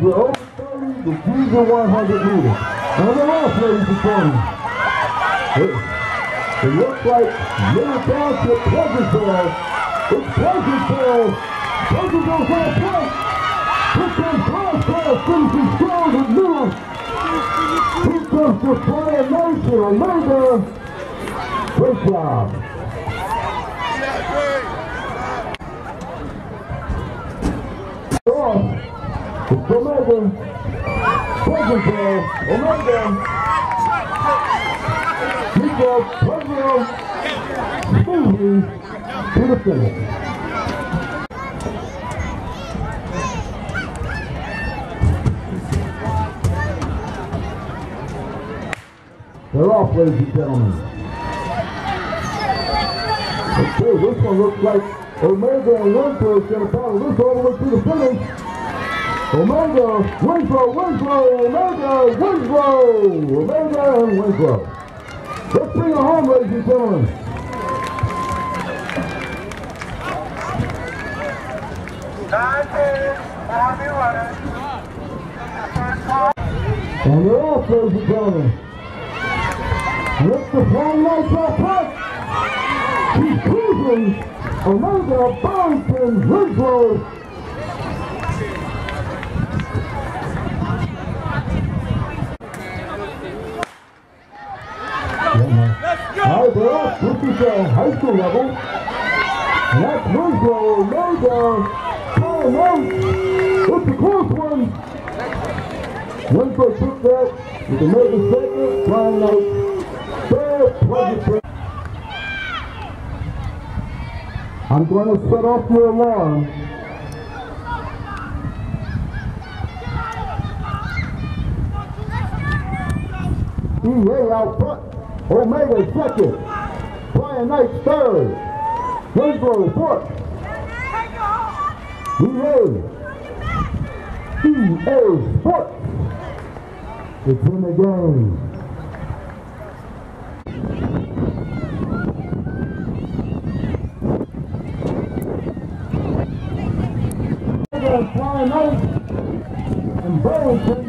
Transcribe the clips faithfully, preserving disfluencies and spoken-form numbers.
you're over thirty, the G's are one hundred meters. And they're off, ladies and gentlemen. It, it looks like Middle Township, Pleasantville. It's Pleasantville. Pleasantville's on point. Here comes Pleasantville, finishing strong with Miller. Here comes the Fire Nation, Omega. Great job. Off. It's Omega. Pleasantville, Omega. Here goes Pleasantville, smoothly to the finish. They're off, ladies and gentlemen. Okay, this one looks like Omega and Winslow is going to battle this all the way to the finish. Omega, Winslow, Winslow, Omega, Winslow, Omega and Winslow. Let's bring it home, ladies and gentlemen. And they're off, ladies and gentlemen. Look, the flying lights are front. He's cruising. Omega, Barrington, Winslow. All right, they're off. This is the high school level. And that's Winslow, Omega, Flying Lights. It's a close one. Winslow took that with Omega second, Flying Lights. I'm going to set off your alarm. E A out front. Omega second. Flying Knights third. Winslow fourth. E A. E A Sports. It's in the game. Flying Knights and Barrington.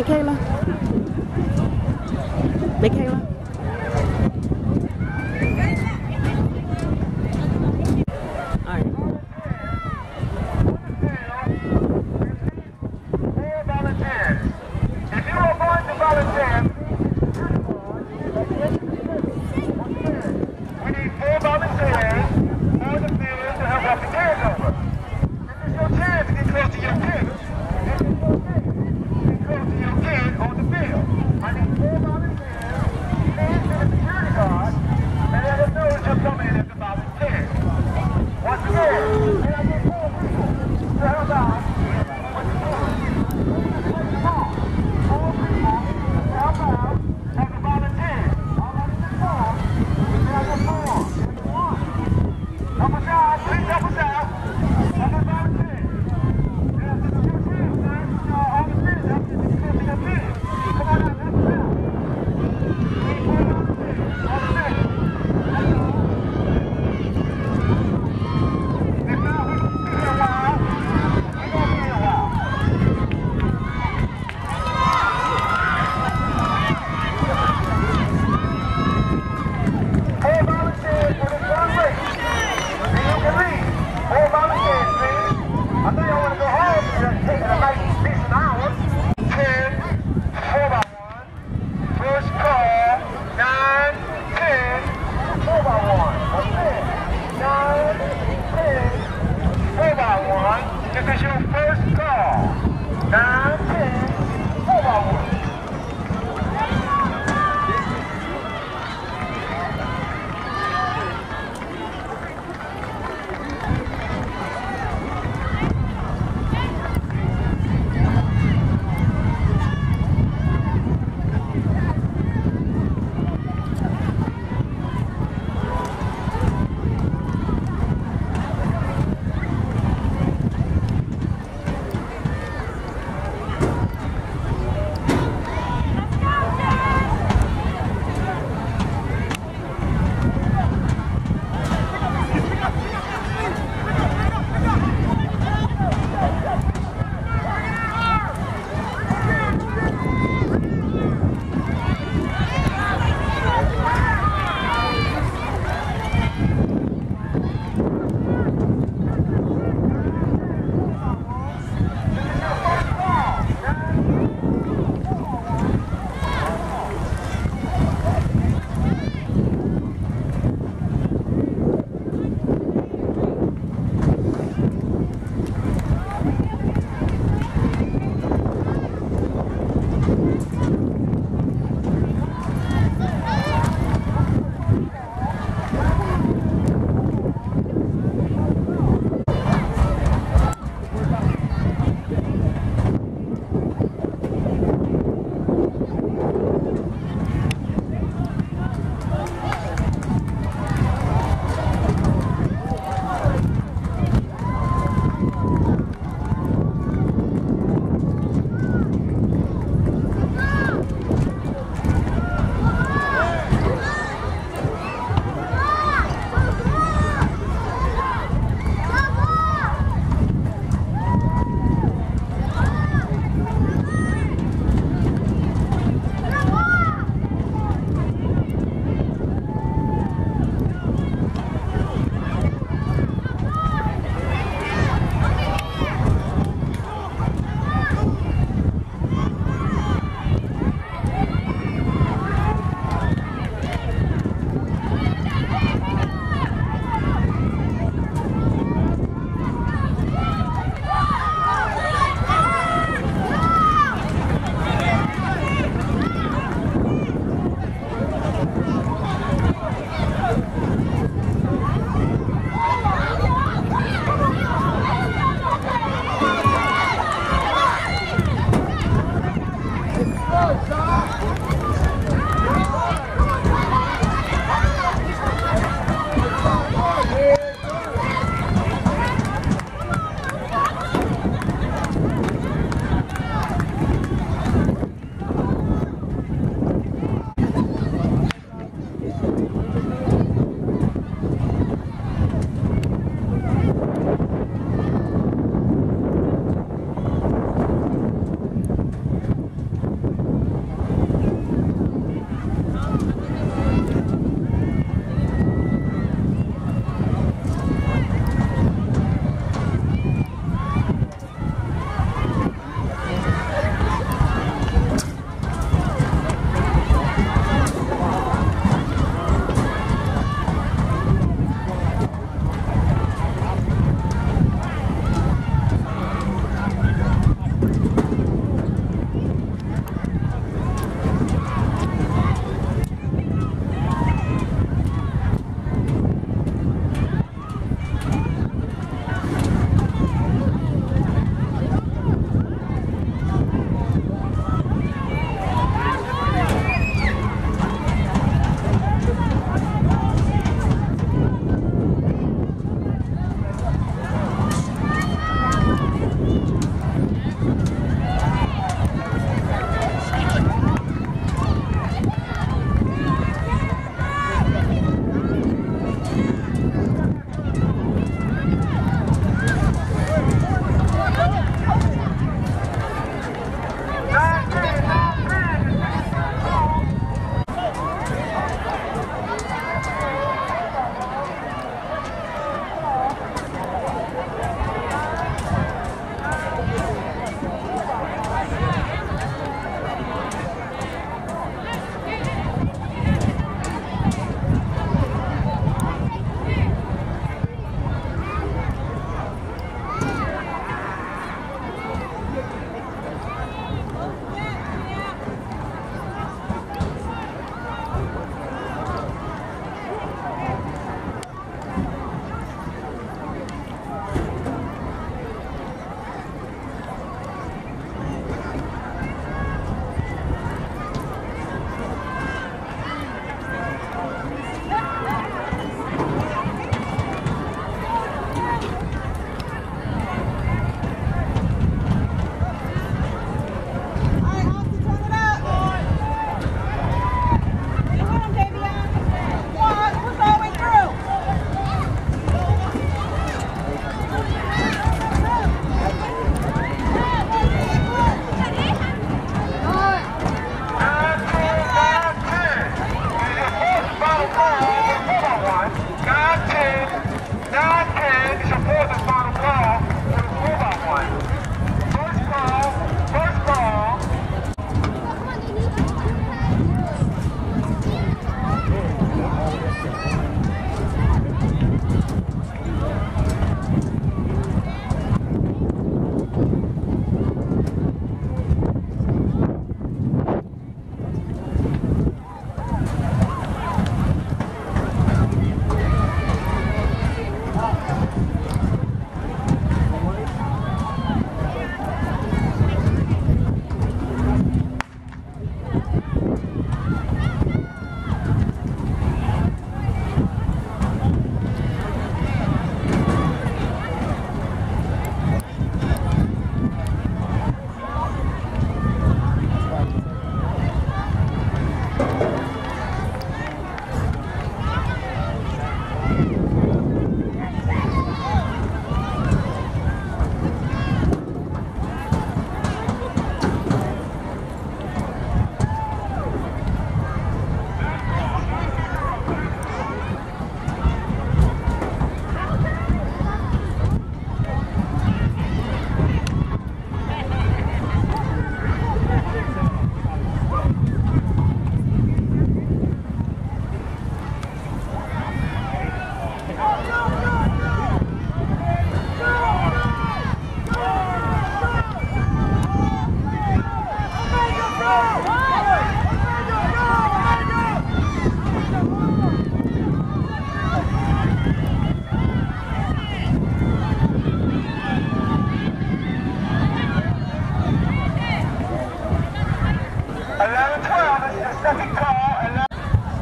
Michaela? Michaela? Alright. Four volunteers. If you are going to volunteer, we need four volunteers on the field to help walk the kids over. This is your chance to get close to your kids. Get close to your kids.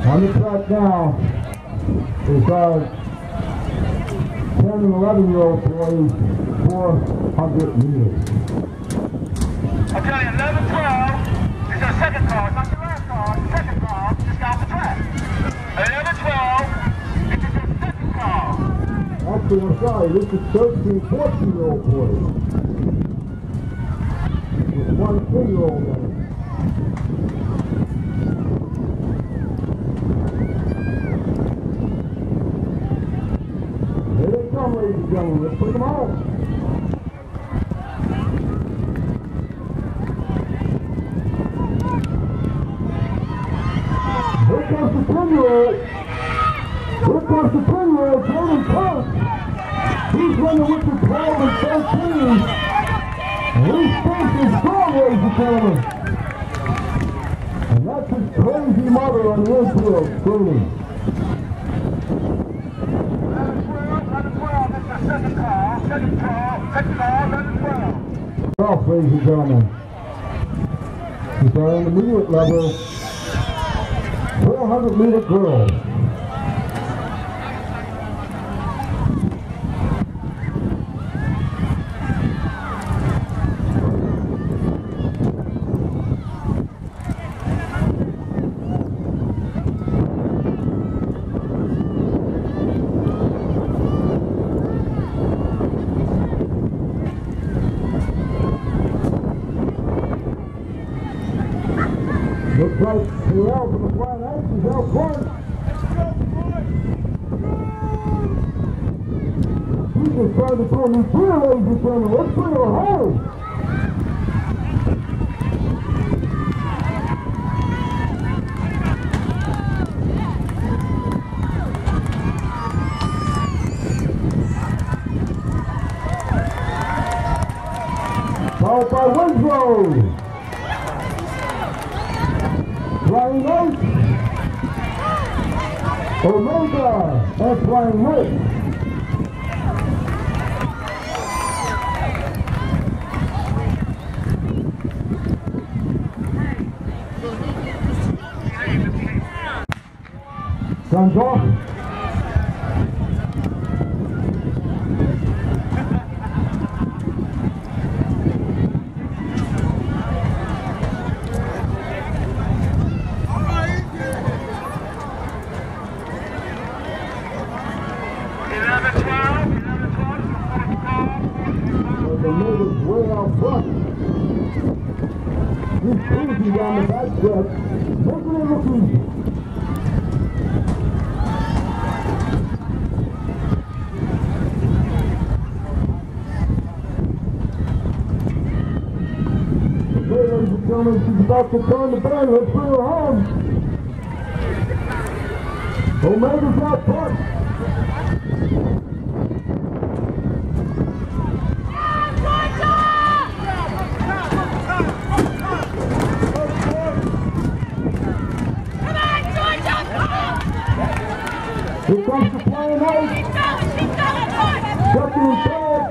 On the track now is our ten and eleven year old boys, four hundred meters. Okay, eleven twelve is our second car. It's not the last car, it's the second car. Just got off the track. eleven twelve is the second car. Actually, I'm sorry, this is thirteen, fourteen year old boys. With one ten year old on it. Here they come, ladies and gentlemen. Let's put them on. Here comes the ten year old. Here comes the ten year old, Jordan Cook. He's running with the twelve and thirteen. And he's facing strong, ladies and gentlemen. And that's his crazy mother on the infield screaming. Second car, second car, second car, eleven twelve. Off, ladies and gentlemen. He's our intermediate level four hundred meter girls. Looks like Terrell from the Flying Ice is out front. He's just trying to throw me through, ladies and gentlemen. Let's bring her home. Followed by Winslow. Flying Ice, Omega, and Flying Ice. Guns off. The natives way out front. He's cruising down the back stretch, making it look easy. Okay, ladies and gentlemen, she's about to turn the bend. Let's bring her home. Omega's out front. Here comes the Flying Ice. Second and third.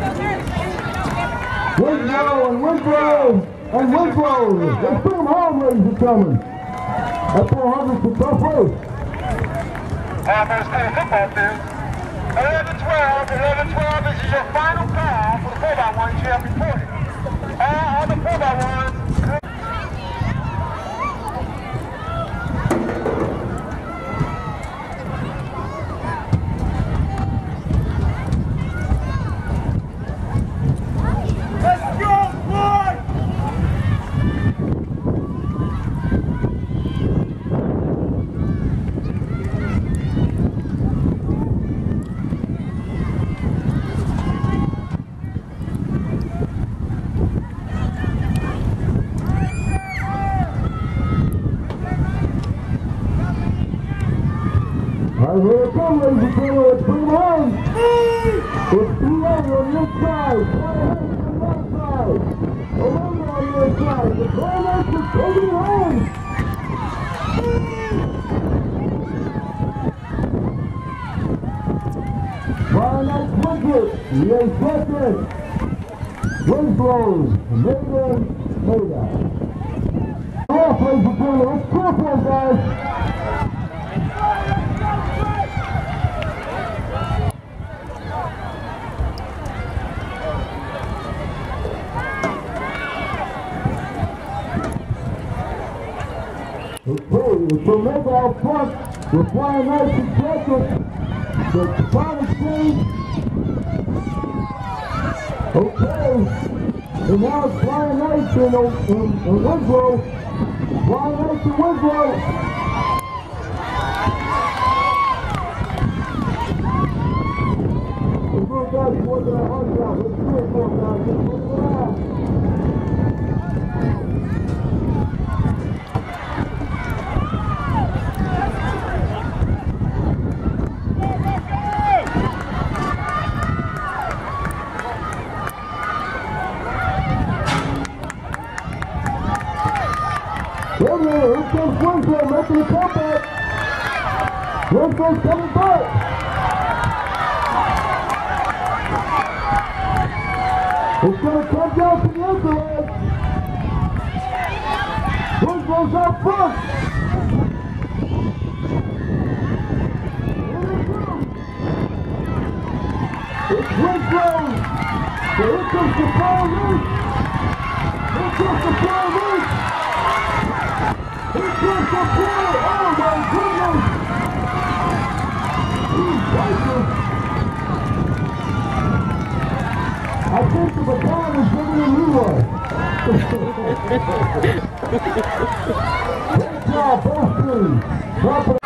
Winslow and Winslow and Winslow. Let's bring them home, ladies and gentlemen. That four hundred's a tough race. Almost still football field. eleven twelve, eleven twelve, this is your final call for the four by one you have reported. All other four by ones. All right, here it comes, ladies and gentlemen. Let's bring them home. It's P A on the inside. Flying Ice on the outside. Omega on the inside. The Flying Ice is taking it home. Flying Ice wins it. He is second. Winslow, Omega, Omega. Off, ladies and gentlemen. Let's go for it, guys. We're flying nice and second. The final exchange. Okay. And now it's flying nice in, in, in Winslow. Flying nice in Winslow. Let's go, guys. Working our hearts out. Let's do it for them, guys. Let's move it around. Here comes Winslow making a comeback. Winslow's coming back. It's going to come down to the inside. Winslow's out front. It's Winslow. So here comes the fire loose. Here comes the fire loose. Here comes the fire. Oh my goodness. He's righteous. I think the baton is giving him leeway. Great job, both teams. Drop it.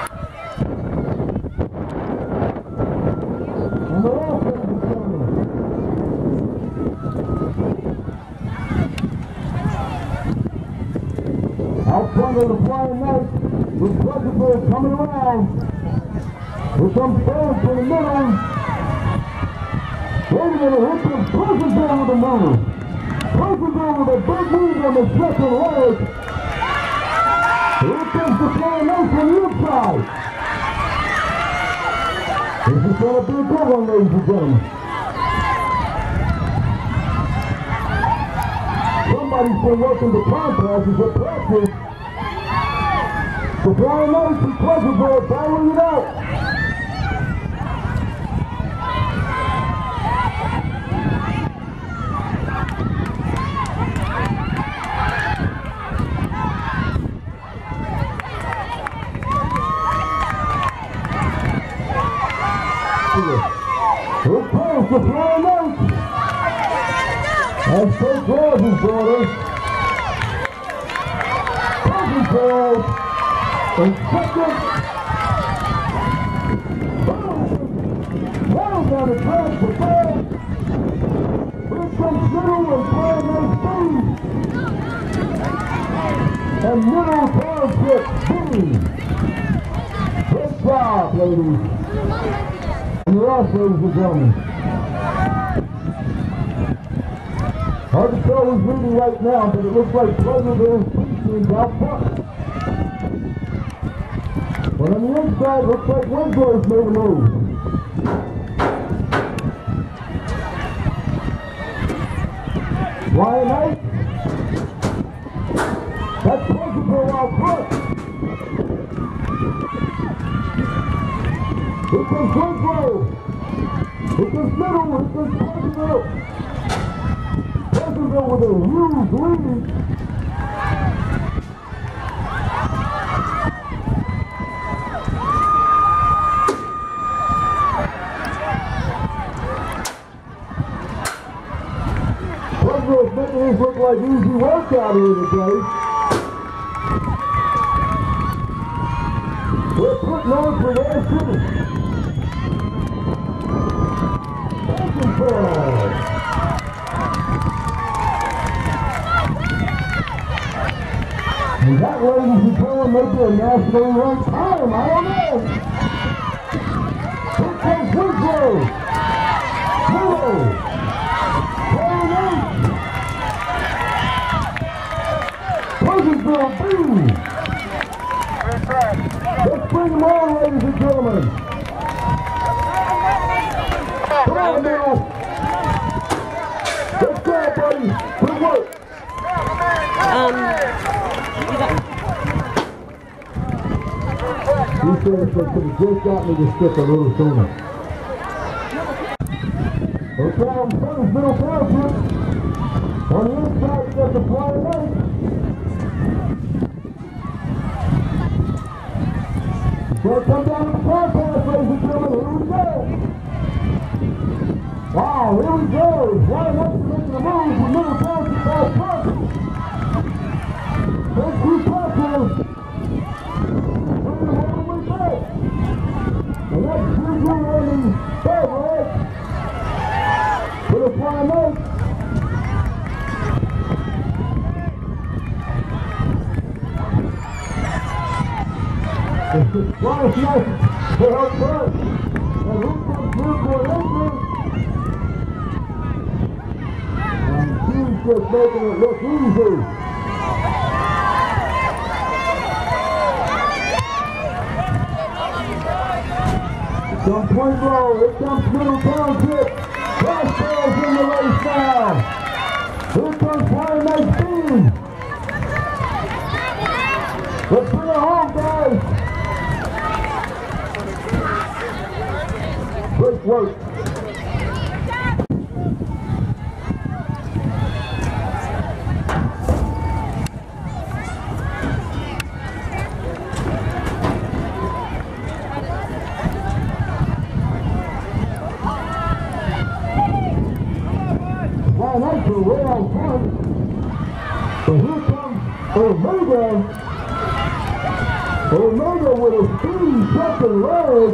And the offense is coming. Out front of the Flying Knights with Pleasantville coming around. With some fans in the middle. Wait a minute, here comes Pleasantville with a move. Pleasantville with a big move on the second leg. Here comes the Flying Knights on the inside. This is going to be a good one, ladies and gentlemen. Somebody's been working the contractors at practice. The Flying Knights and Pleasantville battling it out. Here comes the Flying Knights. And Saint George's daughter. Pleasantville in second. Down down the track for third. Here comes Middle and Flying Knights B. And Middle Township B. Good job, ladies. And you're off, ladies and gentlemen. Hard to tell who's leading right now, but it looks like Pleasantville's team's out front. But on the inside, looks like Winslow's made a move. Flying Knights. That's Pleasantville out front. Here comes Winslow. Here comes Middle. Here comes Pleasantville. Pleasantville with a huge lead. Pleasantville's making this look like easy work out here today. We're putting on for their city. Pleasantville. And that, ladies and gentlemen, may be a nationally ranked time. I don't know. Here comes Winslow. Middle. Flying Knights. Pleasantville B. Let's bring them on, ladies and gentlemen. Come on, Middle. Let's go, buddy. Good work. Um, You said if they could have just got me to stick a little sooner. Okay, on front is Middle Township. On the inside, you got the Flying Knights. gonna come down to the car pass, ladies and gentlemen. Here we go. Wow, here we go. Right next to making a move with Middle Township by front. First two passes. Coming all the way back. And that's Juju on the third leg. For the flying note. Last night, they're up front. And here comes Luke for an entry. And she's just making it look easy. Some point blow. Here comes Middle Township. Flash balls in the race now. Here comes Flying Night Speed. Let's bring it home, guys. Great work. Flying Nights are way out front. So here comes Omega. Omega with a speedy second leg.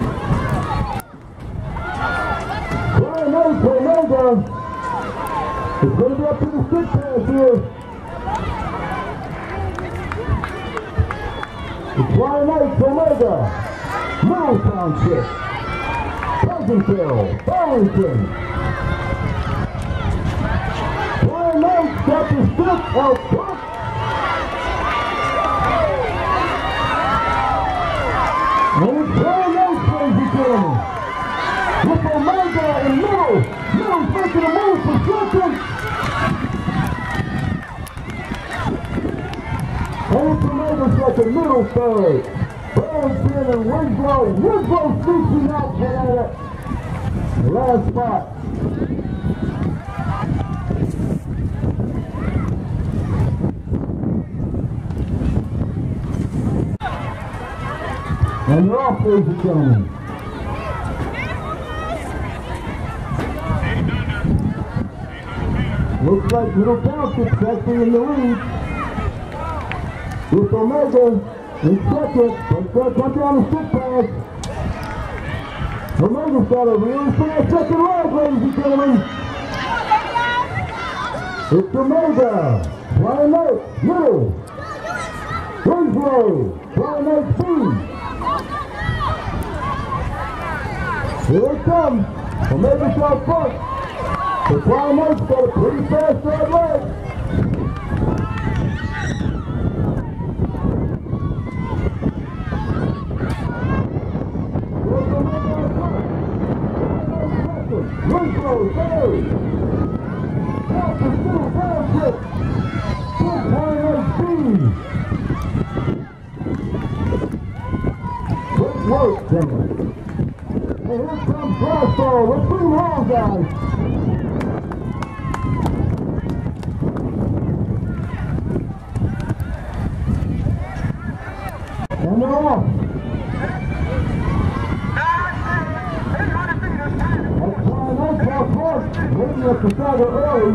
Flying Nights Omega. It's going to be up to the stick pass here. It's Flying Nights Omega. Middle Township. Pleasantville. Burlington. Flying Nights got the stick out front. And it's Flying Nights, ladies and gentlemen. With Omega in middle. Middle's making a move for second. And it's Omega's like a middle third. Burlington and Winslow. Winslow sneaking out for that last spot. And you're off, ladies and gentlemen. Looks like Middle Township's actually in the lead. With Omega in second. But it's going to come down the stick pass. Omega's got a really fast second leg, ladies and gentlemen. It's Omega. Flying Night, middle. Winslow. Flying Night Speed. Here it comes. Omega's out front. The Flying Nights got a pretty fast third leg. Winslow third. Out to Middle Township. Good Flying Night Speed. Good work, gentlemen. And here comes Crossball. Let's bring him home, guys. And they're off. That's Flying Nights out front. Waiting at the stagger early.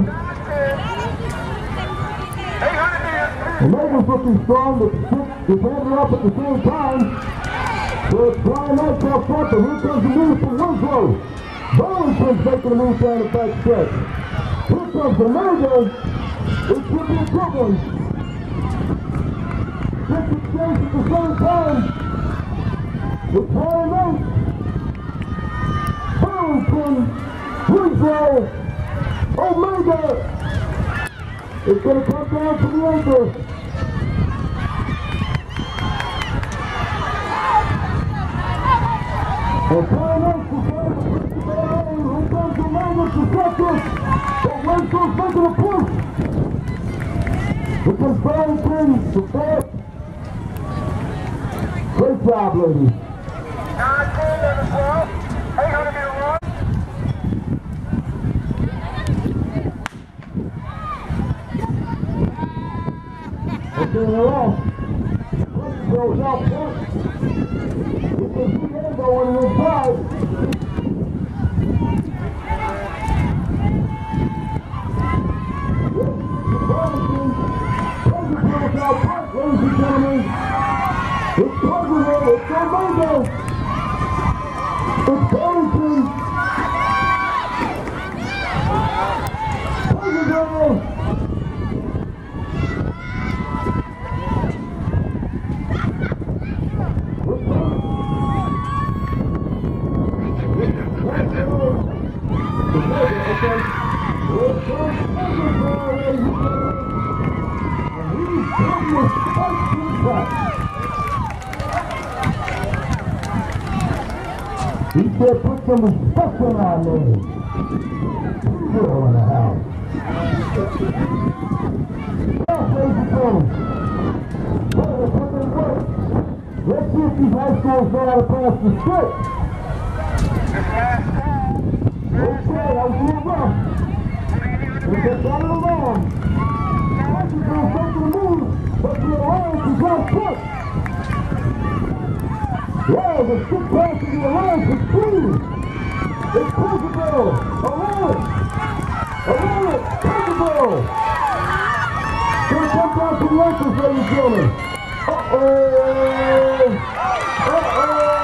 Omega's looking strong, but the stick is handed up at the same time. So it's Flying Nights out front, and here comes the move from Winslow. Burlington's making a move down the back stretch. Here comes Omega. It should be a good one. Six and chase at the same time. It's Flying Nights. Burlington. Winslow. Omega. It's going to come down to the anchor. And Flying Nights is going to push the ball in. Here comes Omega to second. But Winslow's making a push. Here comes Burlington to first. Great job, ladies. nine two eleven twelve. eight hundred meter run. Okay, they're off. Pleasantville's out front. It's Pleasantville. Pleasantville. He said, put some respect on our name. Still in the house. Now, ladies and gentlemen. Well, let's put them work. Let's see if these high schools know how to pass the script. Okay, I was a little rough. We just got it along. Now, she's going to take the move, but the alliance is going to push. Wow, the stick pass in the alliance is clean. It's Pleasantville. Alliance. Alliance. Pleasantville. Gonna come down to the entrance, ladies and gentlemen. Uh-oh. Uh-oh.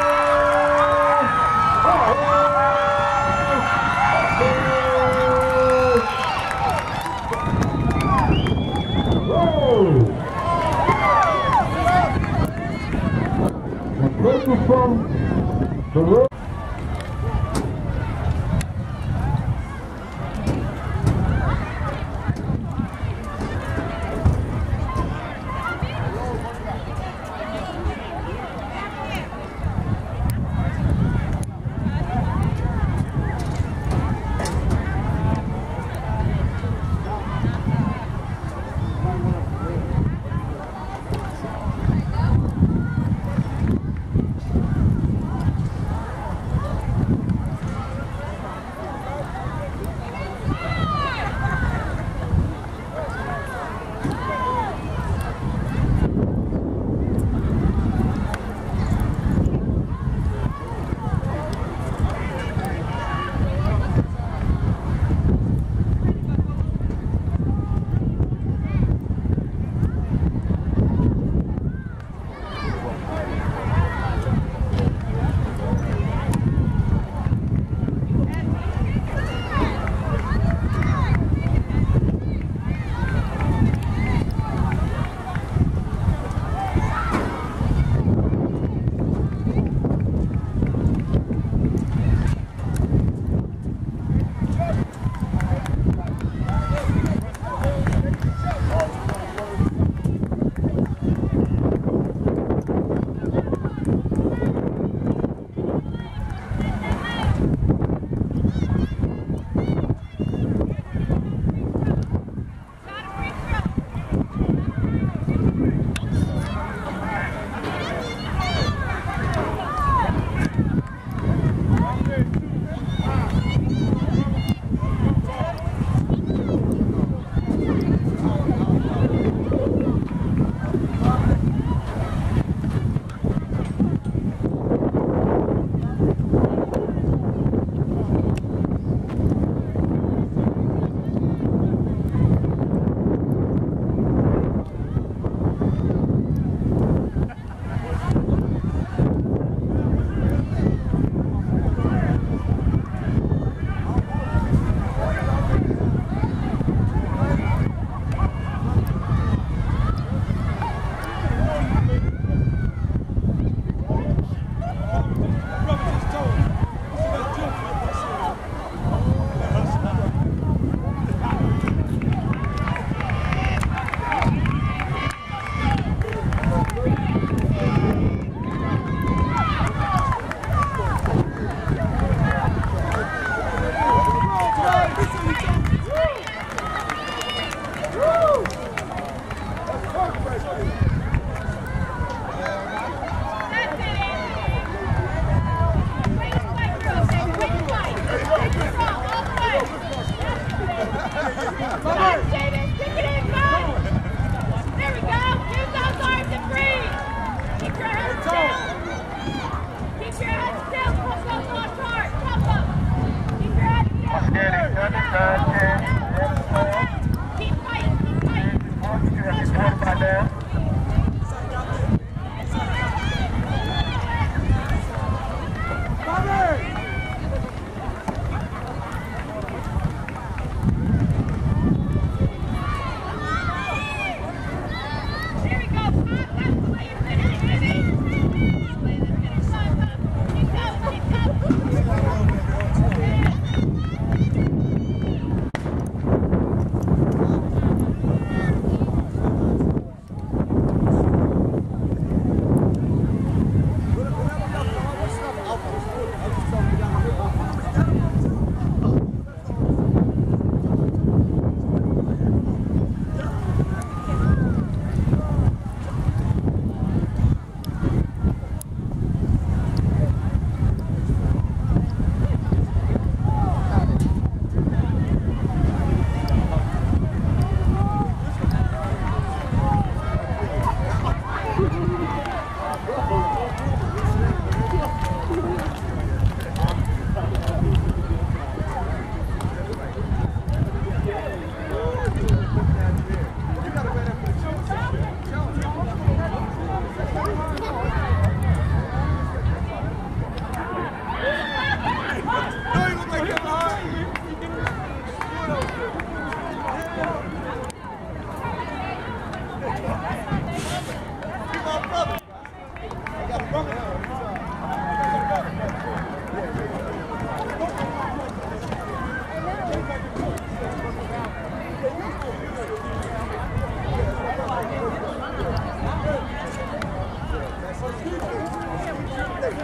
This is from the road.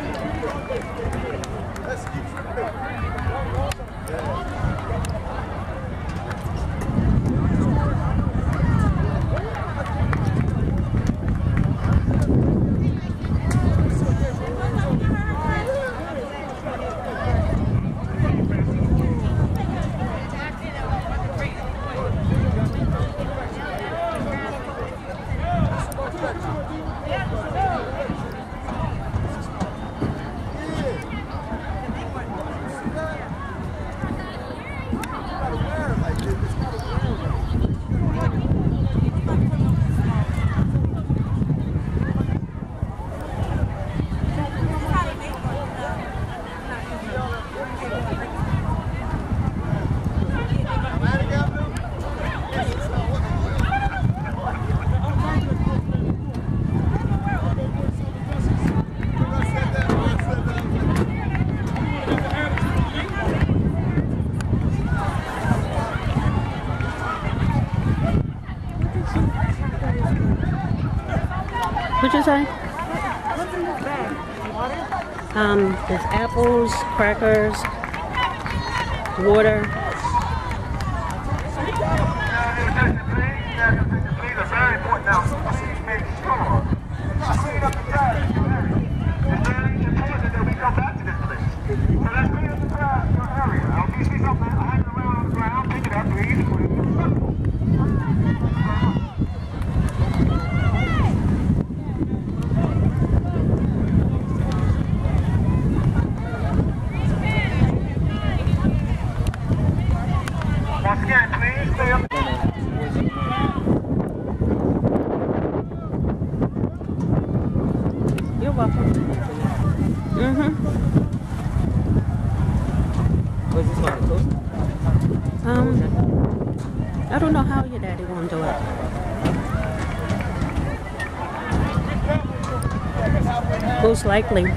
What'd you say? Um, there's apples, crackers, water. You're welcome. Mm-hmm. Was this one close? Um, I don't know how your daddy gonna do it. Most likely.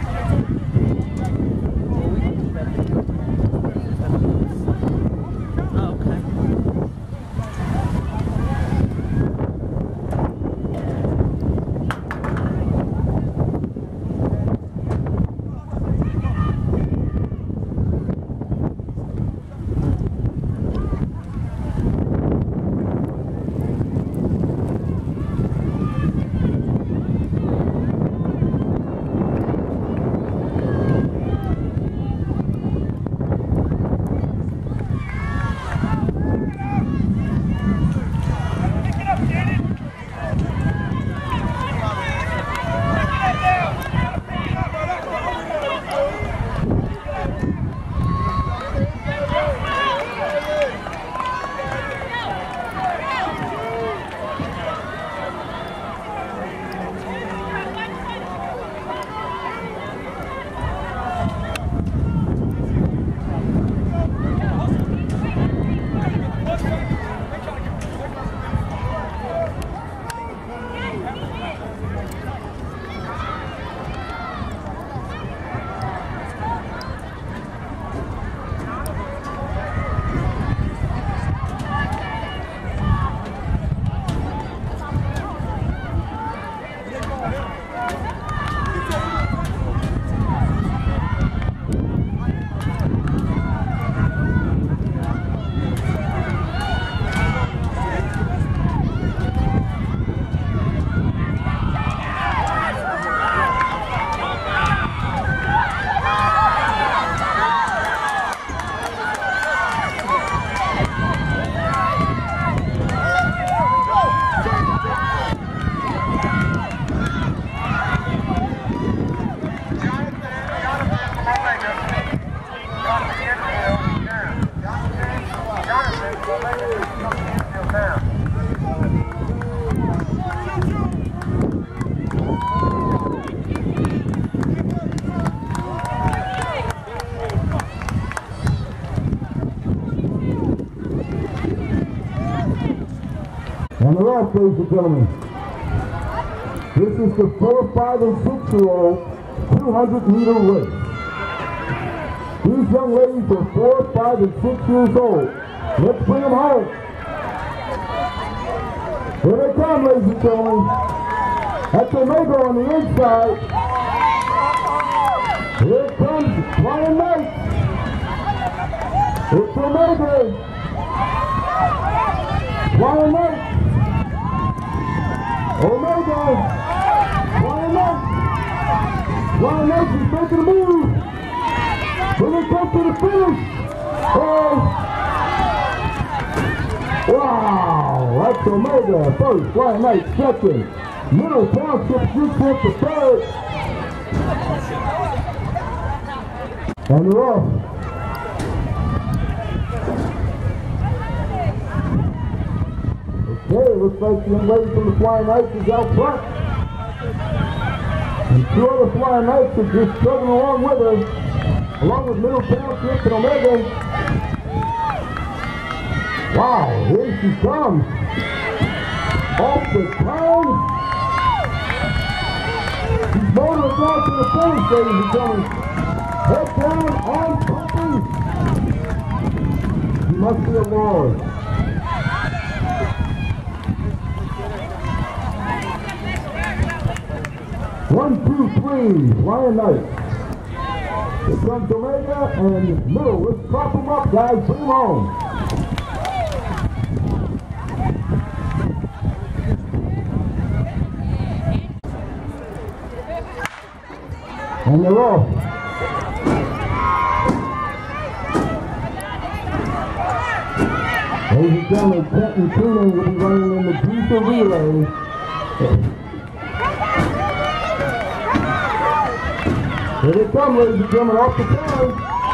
On the left, ladies and gentlemen, this is the four, five, and six-year-old two hundred meter race. These young ladies are four, five, and six years old. Let's bring them home. Here they come, ladies and gentlemen. That's the Omega on the inside. Here comes Flying Knights. It's Omega. Flying Knights. Omega. Flying Knights. Flying Knights is making a move. When they come to the finish. Oh. Wow. That's Omega first. Flying Knights second. Middle Township six up for third. And they're off. Okay, it looks like the young lady from the Flying Knights is out front. And two other Flying Knights are just struggling along with her, along with Middle Township and Omega. Wow, here she comes. Off the turn. She's motoring down to the finish, ladies and gentlemen. Head down, arm pumping. She must be a lord. One, two, three, Flying Knights. Here comes Omega and Middle. Let's prop them up, guys. Bring them home. And they're off. Ladies and gentlemen, Kenton Tuning will be running in the Booster Relay. Here they come, ladies and gentlemen, off the turn.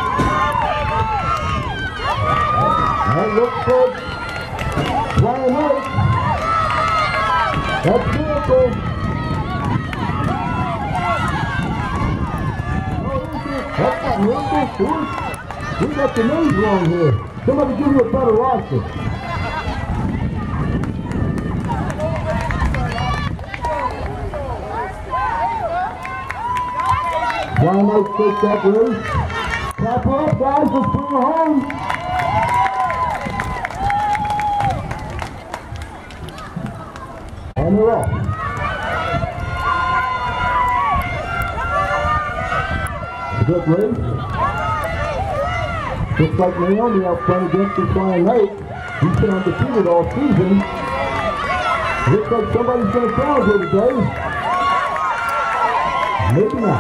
And look for Flying Knights. That's Miracle. That's not Miracle. We got the names wrong here. Somebody give me a better roster. Flying Knights take that race. Clap her up, guys. Let's bring her home. And they're off. Good race. Looks like Naomi out front against the Flying Knights. He's been undefeated all season. Looks like somebody's going to challenge her today. Maybe not.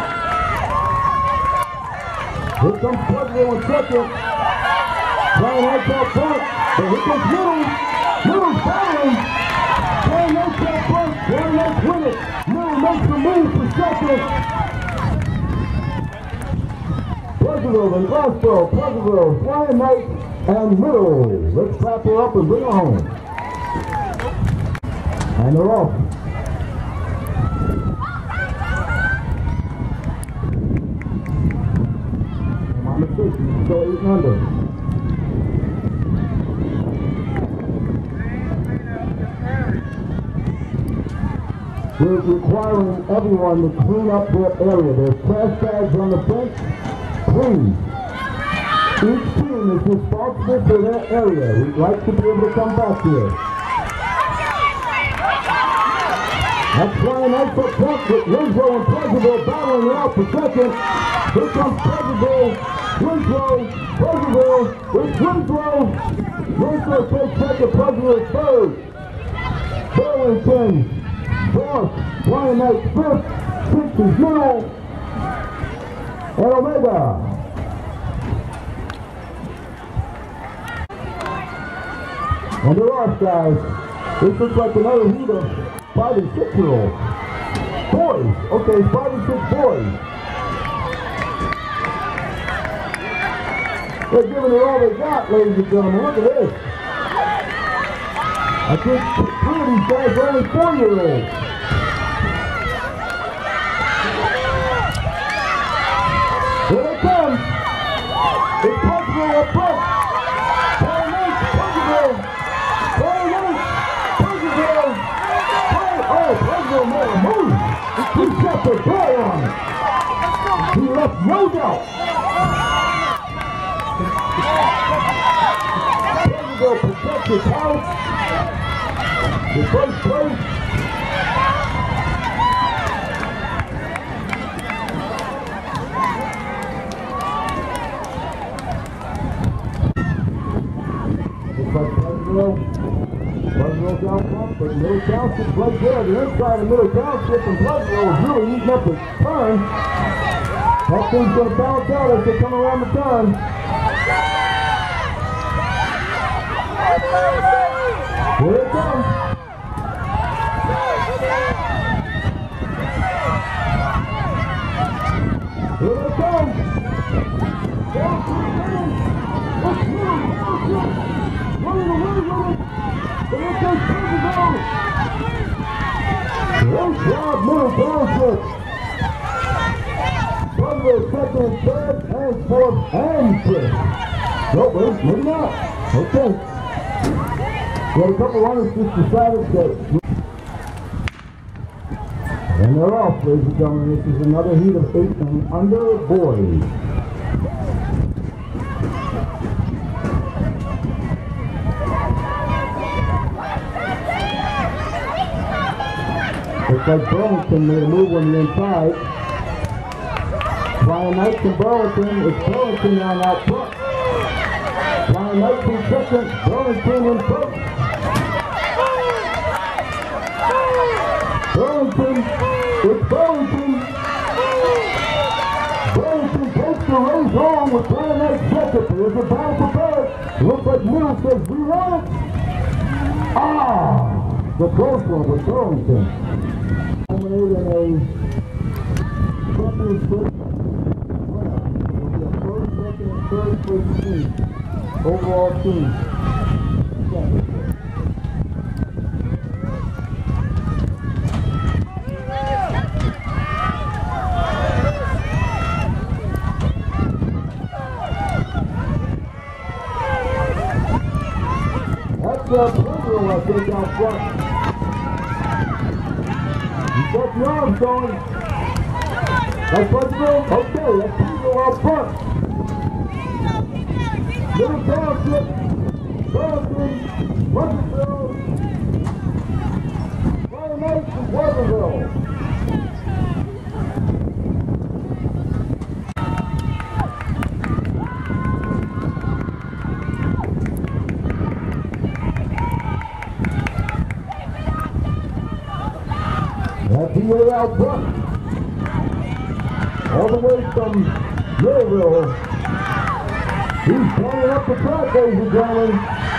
Here comes Pleasantville in second. Flying Knights out front. But here comes Middle. Middle's following. Flying Knights out front. Flying Knights win it. Middle makes the move for second. Pleasantville and Glassboro, Pleasantville, Flying Knights, and Middle. Let's clap her up and bring her home. And they're off. My mistake, she's still eight and under. We're requiring everyone to clean up their area. There's trash bags on the bench. Please. Each team is responsible for their area. We'd like to be able to come back here. That's Flying Knights up front with Winslow and Pleasantville battling it out for second. Here comes Pleasantville, Winslow, Pleasantville, it's Winslow. Winslow takes second, Pleasantville third. Burlington, fourth, Flying Knights fifth, sixth is Middle, and Omega. And they're off, guys. This looks like another heat of five and six year olds. Boys. Okay, five and six boys. They're giving it all they got, ladies and gentlemen. Look at this. I think three of these guys are only four year olds. Here they come. It's Pleasantville up front. Flying Knights, Pleasantville. Flying Knights, Pleasantville. Oh, Pleasantville made a move. He set the door on it. He left no doubt. Pleasantville protects his house. The first place. but Middle Township right there, the inside of Middle Township and Pleasantville was really eating up his turn. That thing's going to bounce out as they come around the turn. Here it comes. Here it comes. Running away with it. And it goes Pleasantville. Great job, Middle Township. Pleasantville second, third, and fourth, and fifth. No, wait, maybe not. Okay. We had a couple runners just decided that. And they're off, ladies and gentlemen. This is another heat of eight and under boys. Looks like Burlington made a move on the inside. Brian Knight from Burlington. It's Burlington now out front. Brian Knight in second. Burlington in first. Burlington. It's Burlington. Burlington takes the race on with Brian Knight second. There's a battle for third. Looks like Middle says we want it. Ah! The close one with Burlington. Dominated in a championship. Will be a first, second, and third place team. Overall team. Championship. That's uh, Pleasantville, I think, out front. He's got the arms going. That's Pleasantville? Okay, that's Pleasantville out front. Middle Township, Burlington, Pleasantville, Brian Knight from Pleasantville. That's P A out front. All the way from Millville. He's coming up the track, ladies and gentlemen.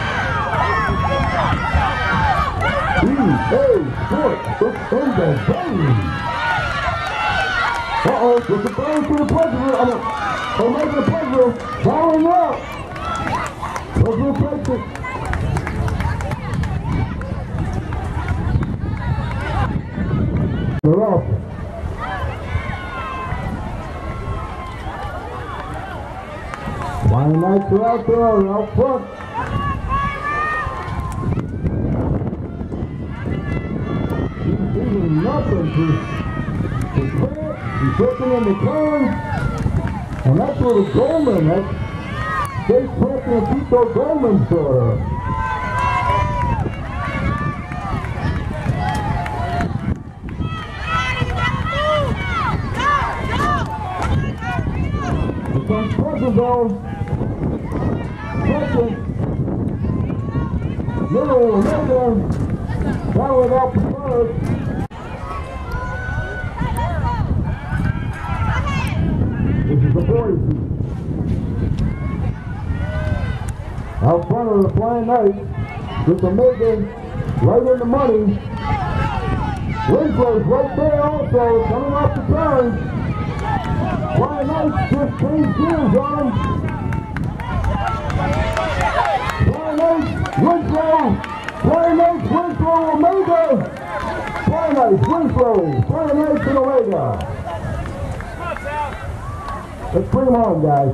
P A Sport, it's in the game. Uh-oh, there's a ball to the Pleasantville. I'm oh, making the Pleasantville. Following up. Pleasantville takes it. They're off. Brian Knight are out there, out front. He's doing nothing to, to clear. He's looking in the turn. And that's where the Goldman, that's State President Tito Goldman's daughter. From Pleasantville, second, Middle, Middle, followed up the third. This is the boys. Out front of the Flying Knights, with the Megan right in the money. Winslow's right there also, coming off the turn. Brian Knight just changed gears on him. Brian Knight, Winslow. Brian Knight, Winslow, Omega. Brian Knight, Winslow. Brian Knight and Omega. Let's bring them on, guys.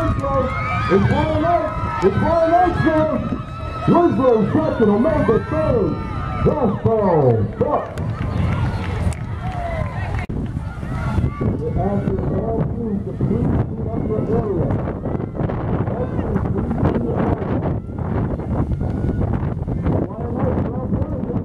Winslow. It's Brian Knight. It's Brian Knight now. Winslow second, Omega third. Crossbow, Buck. The answer is all teams to please clean up your area. Please clean your area. Brian Knight, Rob Williams.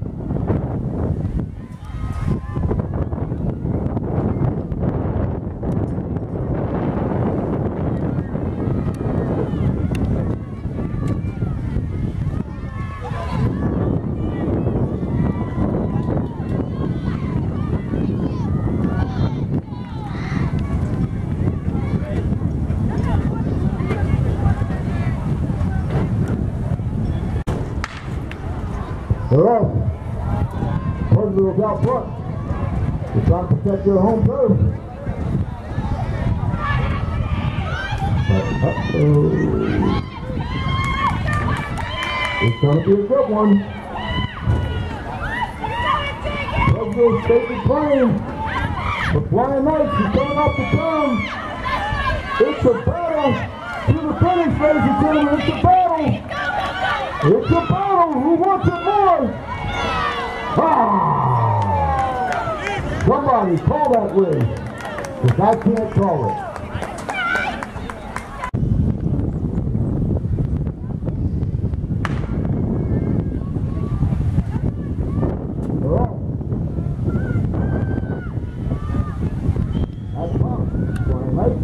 They're off. Pleasantville's out front. They're trying to protect their home turf. But, uh-oh. It's going to be a good one. Pleasantville State is playing. The Flying Knights is going off the turn. It's a battle to the finish, ladies and gentlemen. It's a battle. It's a battle! Who wants it more? Ah! Somebody call that race, because I can't call it. All right. That's fun. Going right.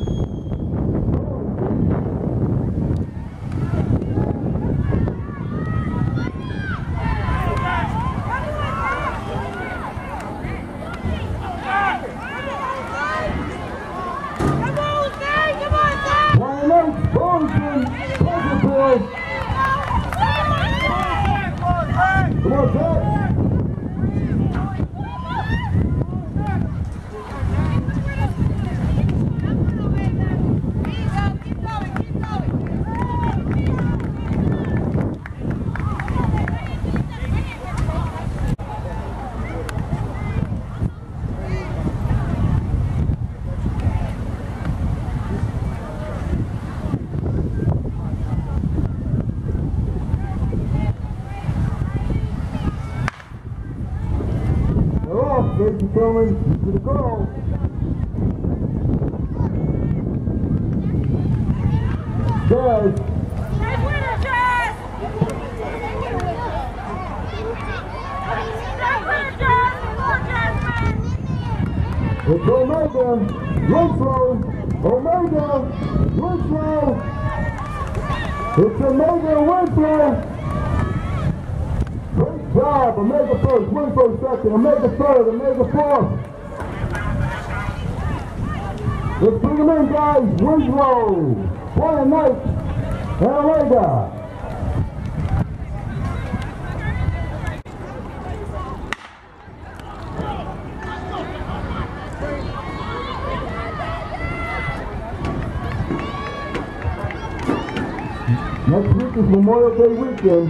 Come on, Jack. Ladies and gentlemen, to the goal. Jazz. It's Omega, Winslow, Omega, Winslow. It's Omega, Winslow. Great job, Omega first, Winslow second, Omega third, Omega fourth. Let's bring them in, guys. Winslow, Brian Knight, and Omega. Next week is Memorial Day weekend.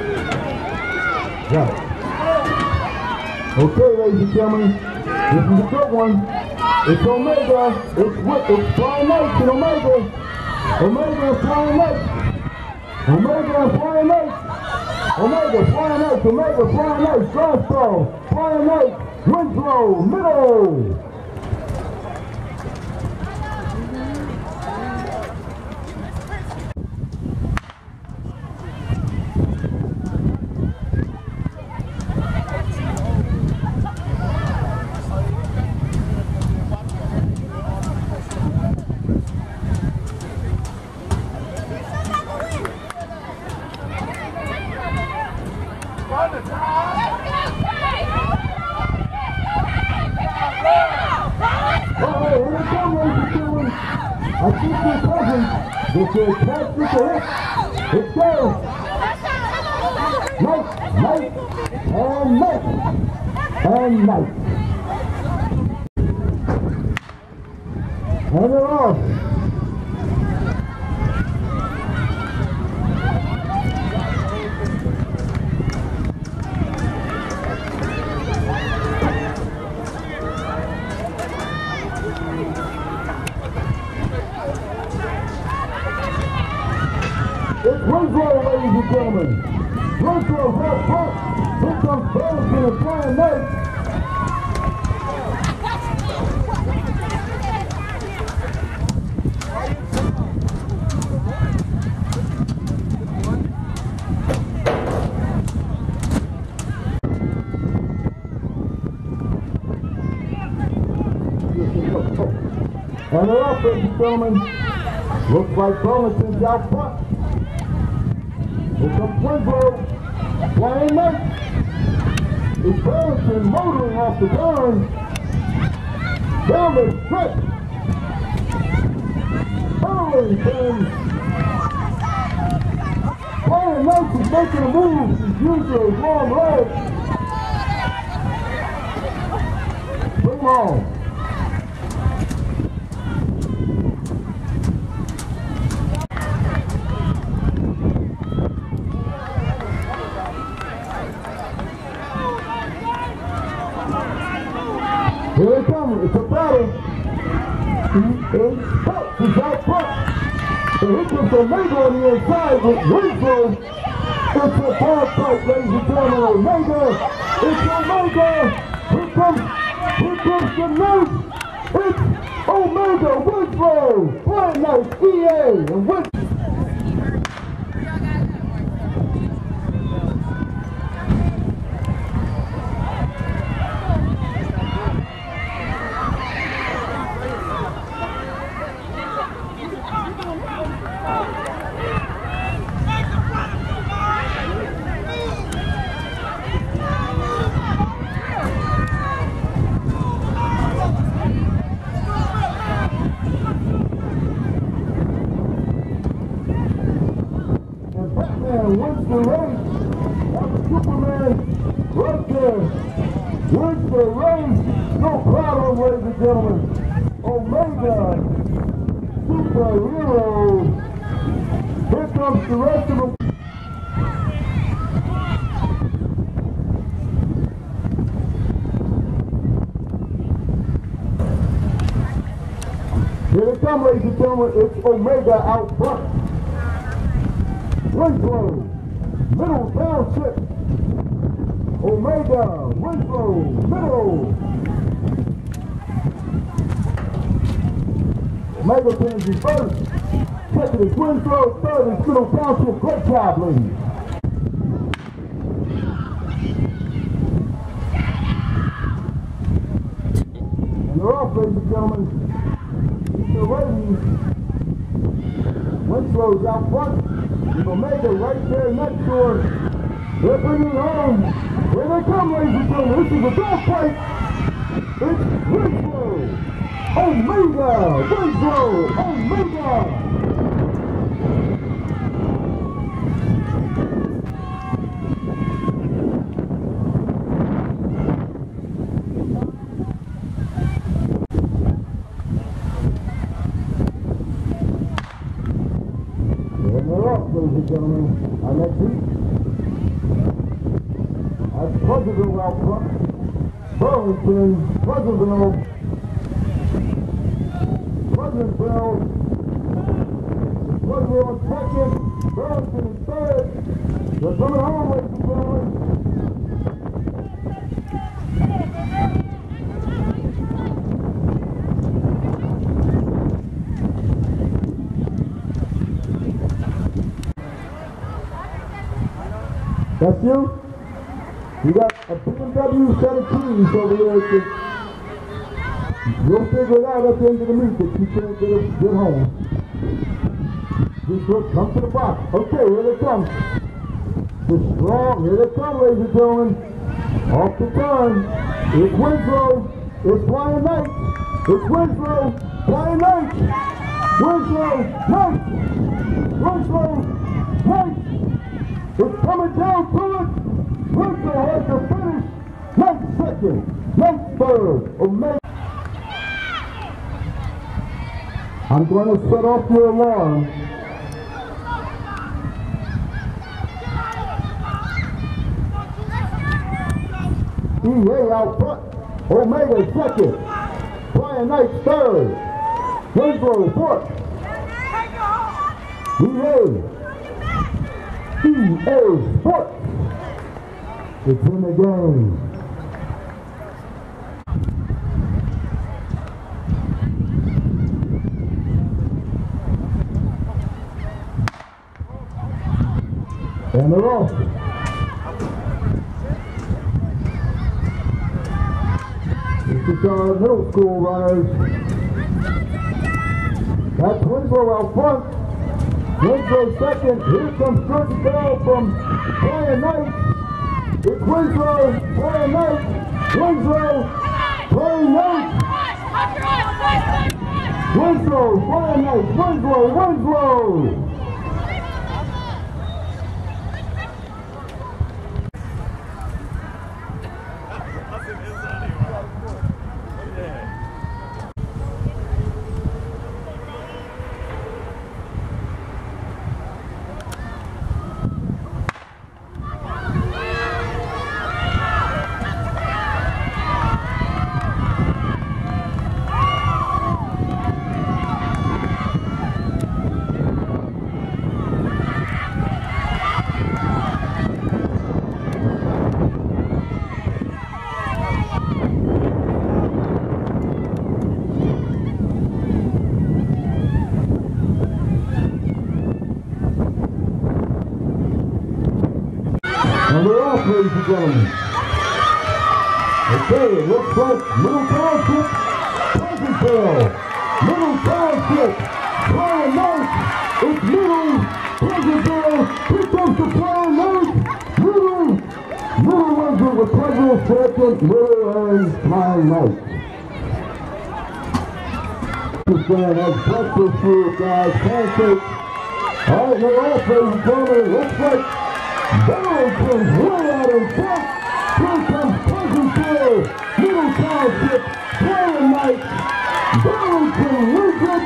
Yeah. Okay, ladies and gentlemen, this is a good one. It's Omega. It's with it's Brian Knight and Omega. Omega and Brian Knight. Omega and Brian Knight. Omega, Brian Knight, Omega, Brian Knight, Crossbow, Brian Knight, Winslow, middle. I think your cousin, this is Patrick Hit. It goes. Knight, Knight, and Knight, and Knight. And they're off. Winslow, ladies and gentlemen. Winslow's out front. Here comes Burlington and Flying Knight. And they're up, ladies and gentlemen. Looks like Burlington's out front. Here comes Winslow. Flying Knight. It's Burlington motoring off the turn. Down the stretch. Burlington. Flying Knight is making a move. He's using his long legs. Bring him on. Here they come, it's a battle. He is out, he's out front. And here comes Omega on the inside with Winslow. It's a bar fight, ladies and gentlemen. Omega, it's Omega. Here comes, here comes the Knight. It's Omega, Winslow, Flying Knight, E A, and Winslow. Wins the race. That's Superman right there. Wins the race. No problem, ladies and gentlemen. Omega, superhero. Here comes the rest of them. Here they come, ladies and gentlemen. It's Omega out front. Winslow, middle township. Omega, Winslow, middle. Omega pins you first. Second is Winslow, third is middle township. Great job, ladies. And they're off, ladies and gentlemen. Keep the ladies. Winslow's out front. With Omega right there next to her. They're bringing it home. Here they come, ladies and gentlemen. This is a dog fight. It's Winslow. Omega. Winslow. Omega. Ladies and gentlemen, our next heat. That's Pleasantville out front. Burlington, Pleasantville. Pleasantville. Pleasantville in second. Burlington in third. They're coming home, ladies and gentlemen. That's you? You got a B M W seventeen over there. You'll figure it out at the end of the meet that you can't get, a, get home. Just look, come to the box. Okay, here they come. The strong, here they come, ladies and gentlemen. Off the turn. It's Winslow. It's Flying Knight. It's Winslow. Flying Knight. Winslow. Knight. Winslow. Knight. It's coming down to it. Winslow has to finish. Knight second. Knight third. Omega. I'm going to set off your alarm. E A out front. Omega second. Flying Knight third. Winslow fourth. E A. E A Sports. It's in the game. And they're off. This is our middle school runners. That's Winslow out front. Winslow second. Here comes Jordan Bell from Brian Knight. It's Winslow, Brian Knight, Winslow, Brian Knight. Winslow, Brian Knight, Winslow, Winslow. And we're off, ladies and gentlemen. Okay, it looks like Middle Township, Pleasantville, Middle Township, Brian Knight, it's Middle, Pleasantville, here comes the Brian Knight, Middle, Middle wins it with Pleasantville second, Middle and Brian Knight. This guy has breakfast food, guys, pancakes. All right, we're off, ladies and gentlemen. It looks like Darlington's way out in front. Here comes Pleasantville, Middle Township, Brian Knight. Darlington wins it.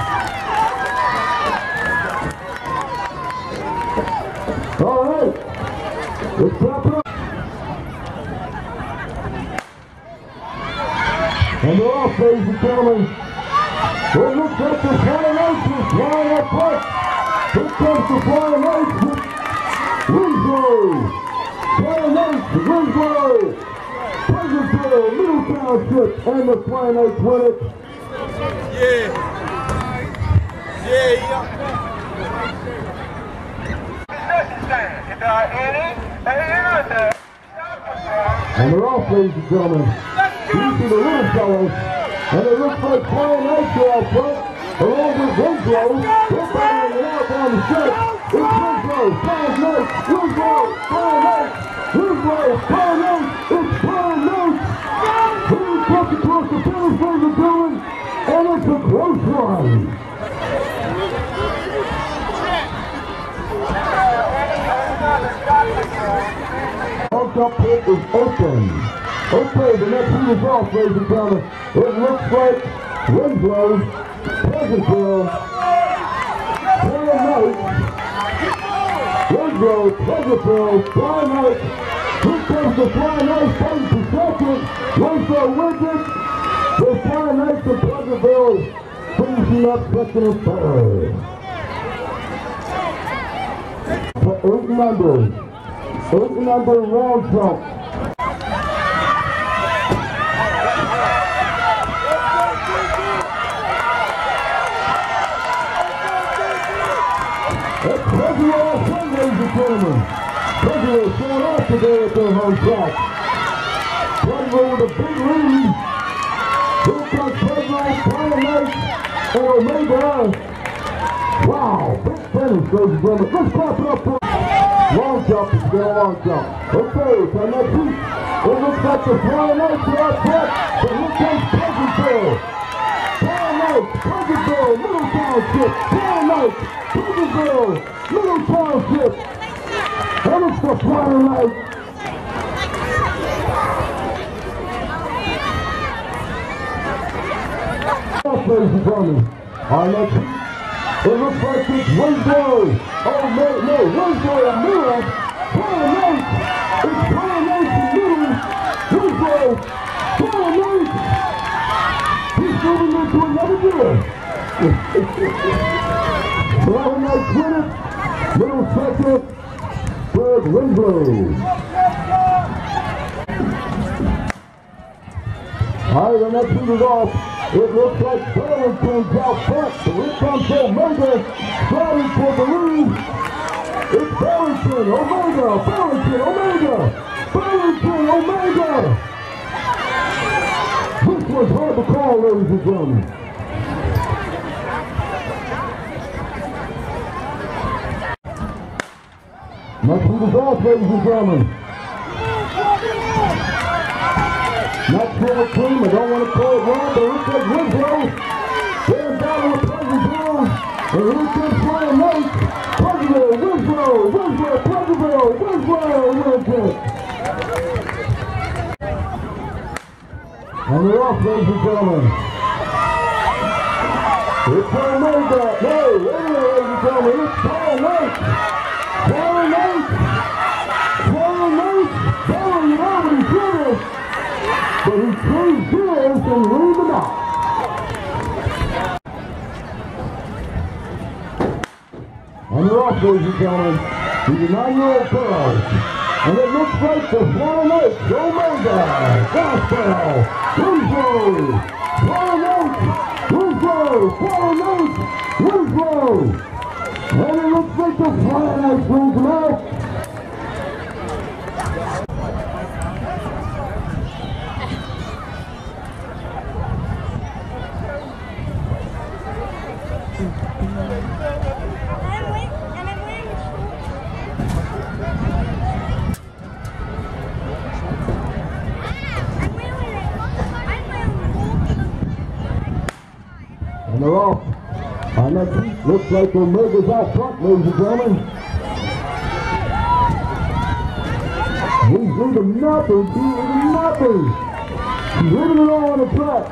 All right, let's wrap it up. And they're off, ladies and gentlemen. Well, it looks like the Brian Knight is flying up front. Here comes the Brian Knight with Winslow, Brian Knight, Winslow, Pleasantville, Middle Township, and the Brian Knights win it. Yeah. Yeah, yeah. And they're off, ladies and gentlemen. These are the little fellows, and it looks like Brian Knights are out front, along with Winslow. They're battling it out on the stretch. It's Winslow, Brian Knight, Winslow, Brian Knight, Winslow, Brian Knight, it's Brian Knight. Here he comes across the finish line of doing, and it's a close one. Pumped up pit is open. Okay, the next heat is off, ladies and gentlemen. It looks like Winslow, Pleasantville, Brian Knight, Winslow, Pleasantville, Brian Knight. Here comes the Brian Knight fighting for second. Winslow wins it. The Brian Knight and Pleasantville is finishing up second and third. For eight and under. Eight and under round jump. That's Pleasantville off front, ladies and gentlemen. Pleasantville showing off today at their home track. Pleasantville with a big lead. Here comes Pleasantville, Brian Knight, and Omega. Wow, big finish, ladies and gentlemen. Let's clap it up for long jump, it's been a long jump. Okay, so next week, it looks like the Brian Knights are out front, but here comes Pleasantville. Brian Knight, Pleasantville, Middle Township, Brian Knight, Pleasantville, Middle Township, and it's the Brian Knight. Ladies and gentlemen, our next week, it looks like it's Winslow. Oh, no, no, Winslow and Middle. Brian Knight. It's Brian Knight and Middle. Winslow. Brian Knight. He's moving into another gear. Brian Knight win it. Middle second. Pittsburgh Winslow. All right, the next heat is off. It looks like Burlington's out front. The here comes Omega, sliding for the lead. It's Burlington, Omega, Burlington, Omega, Burlington, Omega. This was hard to call, ladies and gentlemen. Next heat is off, ladies and gentlemen. Not for the team, I don't want to call it wrong, but it says Winslow. There's down with Pleasantville. And here comes Ryan Knight. Pleasantville, Winslow, Winslow, Pleasantville, Winslow, wins it. And they're off, ladies and gentlemen. It's Omega. No, wait a minute, ladies and gentlemen. It's Paul Knight. Paul Knight. Paul Knight. Paul, you already did it. But he changed gears and leaned them out. And they're off, ladies and gentlemen. These are nine-year-old girls. And it looks like the Flying Knights, Omega, Gospel, Winslow, Flying Knights, Winslow, Flying Knights, Winslow. And it looks like the Flying Knights brings them out. And they're off. On that heat, looks like Omega's out front, ladies and gentlemen. He's leaving nothing, he's leaving nothing. He's leaving it all on the track.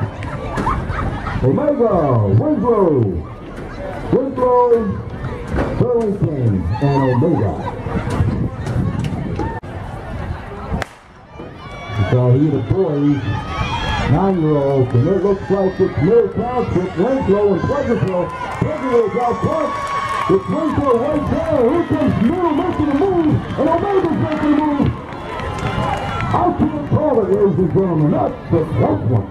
Omega, Winslow, Winslow, Burlington, and Omega. It's all heat of boys. Nine-year-olds, and it looks like it's Middle Township, Winslow, and Pleasantville. Pleasantville's out front. It's Winslow right there. Here comes Middle making a move, and Omega's making a move. I can't call it, ladies and gentlemen. That's the first one.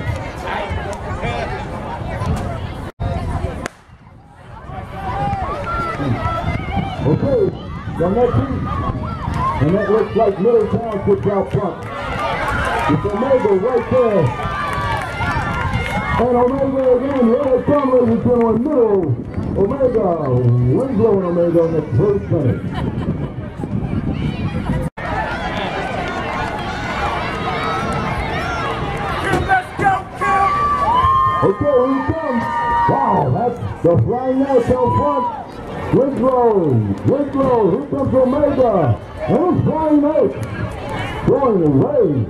Okay, the next heat, and that looks like Middle Township's out front. It's Omega right there. And Omega again, here they come, ladies and gentlemen, middle. Omega, Winslow and Omega in the first minute. Let's go, Kim! Okay, here he comes. Wow, that's the Flying Knights out front. Winslow, Winslow, here comes Omega. And it's Flying Knights going away.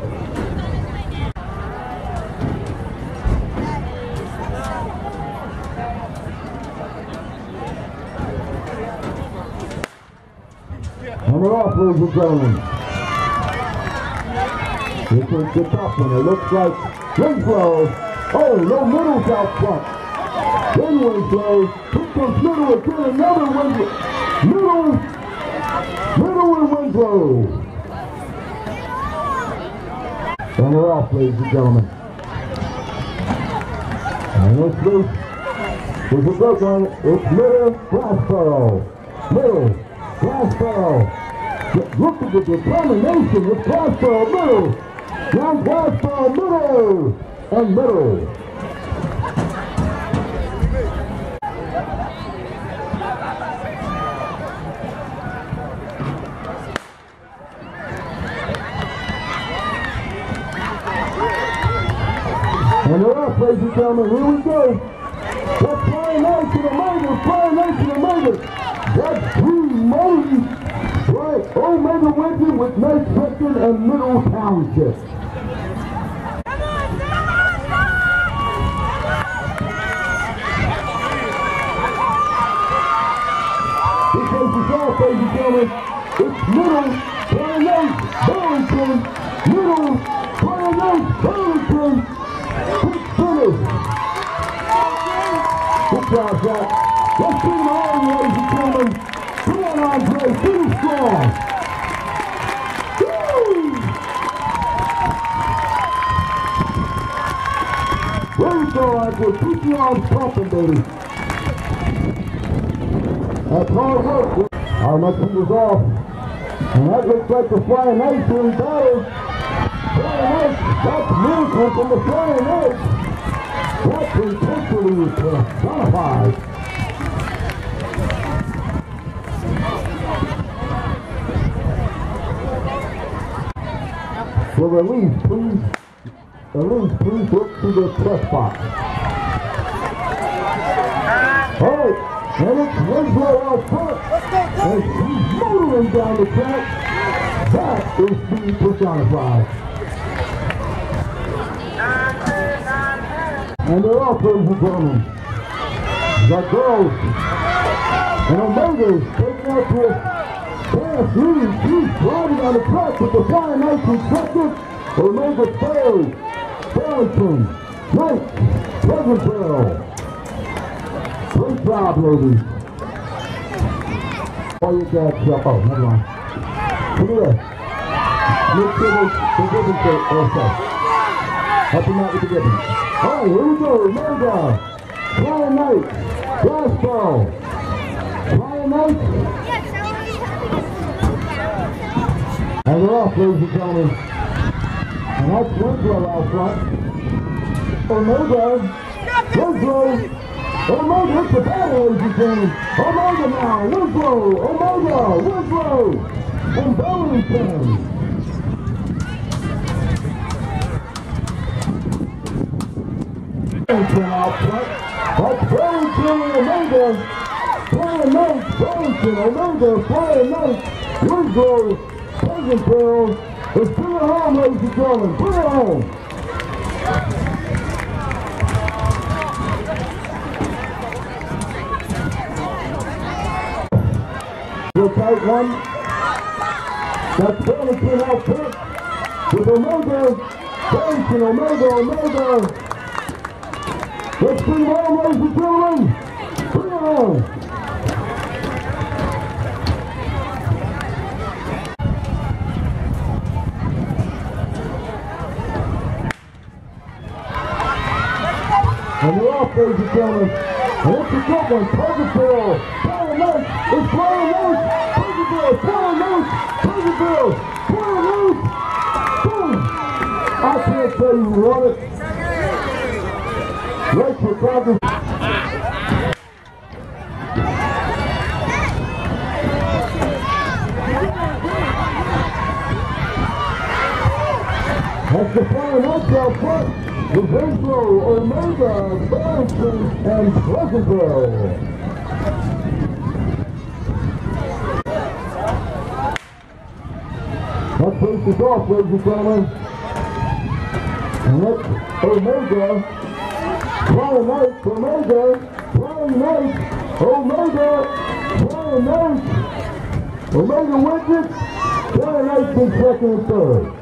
And we're off, ladies and gentlemen. This is the top one. It looks like Winslow. Oh, no middles out front. Then Winslow. Here comes middle again. Another Winslow. Middle. Middle and Winslow. And we're off, ladies and gentlemen. And let's loose. There's a good one. It's middle, Glassboro. Middle. Glassboro. Look at the determination with Glassboro middle. Down Glassboro middle. And middle. And they're off, ladies and gentlemen. Here we go. That's Flying Knights and Omega. Flying Knights and Omega. That's three modes. Right, Omega wins it with Knights Preston and Middle Township. This race is off, ladies and gentlemen. It's Middle, Flying Knights, Burlington, Middle, Flying Knights, Burlington. Quick finish. Good job, Jack. Let's bring them on, ladies and gentlemen. Come on, Andre, finish strong. Woo! There you go, Andre. Keep your arms pumping, baby. That's hard work. Our next one is off. And that looks like the Flying Knights are in battle. Flying Knights, that's miracle from the Flying Knights. That's intensity personified. So release, please. Release, please look to the press box. All right. And it's Winslow out front, and he's motoring down the track. That is speed personified. And they're off, ladies and gentlemen. The girls and Omega's taking out to a fast lead. He's driving on the track with the Flying Knights in second. Omega third. Burlington, ninth, Pleasantville. Great job, ladies. Oh, you got jump. Oh, never mind. Look at this. Make sure the, the ribbons are okay. Help him out with the ribbons. All right, here we go. Omega, Flying Knights, Glasgow, Flying Knights. And they're off, ladies and gentlemen. And that's Winslow out front. Omega, Winslow. Omega, it's the battle, ladies and gentlemen. Omega now, Winslow, Omega, Winslow, and Burlington. Burlington out front. That's Burlington and Omega. Flying Knights, Burlington, Omega, Flying Knights, Winslow, Pleasantville. Let's bring it home, ladies and gentlemen. Bring it home. Real tight one. That's Burlington out front with Omega, Burlington, Omega, Omega. Let's bring it home, ladies and gentlemen. Bring it home. And they're off, ladies and gentlemen. And it's a good one. Pleasantville, Flying Knights, it's Flying Knights. Pleasantville, Flying Knights, Pleasantville, Flying Knights. Boom. I can't tell you who won it. Right for Congress. That's the Flying Knights out front. The Winslow, Omega, Burlington, and Pleasantville. That place is off, ladies and gentlemen. And that's Omega, Flying Knights, Omega, Flying Knights, Omega, Flying Knights, Omega wins it, Flying Knights in second and third.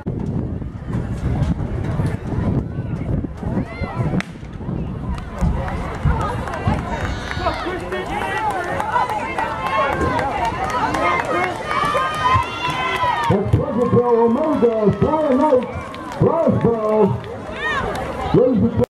That's Pleasantville, Omega, Flying Knights, Glasgow. Ladies and gentlemen.